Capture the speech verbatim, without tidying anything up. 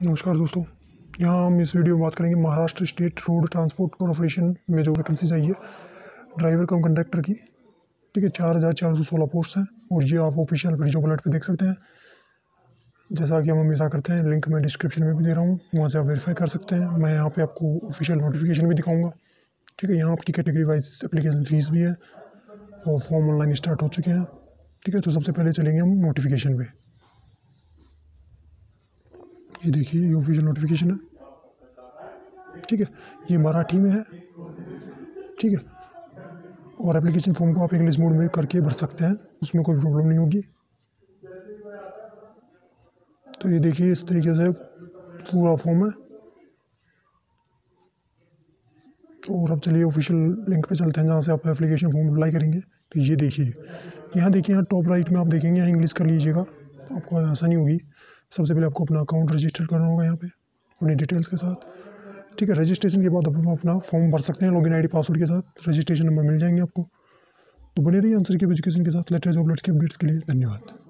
नमस्कार दोस्तों, यहाँ हम इस वीडियो में बात करेंगे Maharashtra state road transport corporation में जो वैकेंसी आई है ड्राइवर कम कंडक्टर की। ठीक है, चार हज़ार चार सौ सोलह पोस्ट हैं और ये आप ऑफिशियल वीडियो बुलेट पे देख सकते हैं। जैसा कि हम हमेशा करते हैं, लिंक मैं डिस्क्रिप्शन में भी दे रहा हूँ, वहाँ से आप वेरीफाई कर सकते हैं। मैं यहाँ पे आपको ऑफिशियल नोटिफिकेशन भी दिखाऊँगा। ठीक है, यहाँ आपकी कैटेगरी वाइज एप्लीकेशन फीस भी है और फॉर्म ऑनलाइन स्टार्ट हो चुके हैं। ठीक है, तो सबसे पहले चलेंगे हम नोटिफिकेशन पे। ये देखिए, ये ऑफिशियल नोटिफिकेशन है। ठीक है, ये मराठी में है। ठीक है, और एप्लीकेशन फॉर्म को आप इंग्लिश मोड में करके भर सकते हैं, उसमें कोई प्रॉब्लम नहीं होगी। तो ये देखिए, इस तरीके से पूरा फॉर्म है। और अब चलिए ऑफिशियल लिंक पे चलते हैं जहाँ से आप एप्लीकेशन फॉर्म अप्लाई करेंगे। तो ये देखिए, यहाँ देखिए, यहाँ टॉप राइट में आप देखेंगे, यहाँ इंग्लिश कर लीजिएगा तो आपको आसानी होगी। सबसे पहले आपको अपना अकाउंट रजिस्टर करना होगा यहाँ पे अपनी डिटेल्स के साथ। ठीक है, रजिस्ट्रेशन के बाद आप अपना फॉर्म भर सकते हैं लॉगिन आईडी पासवर्ड के साथ। रजिस्ट्रेशन नंबर मिल जाएंगे आपको। तो बने रहिए आंसर की एजुकेशन के साथ। लेटेस्ट जॉब के अपडेट्स के लिए धन्यवाद।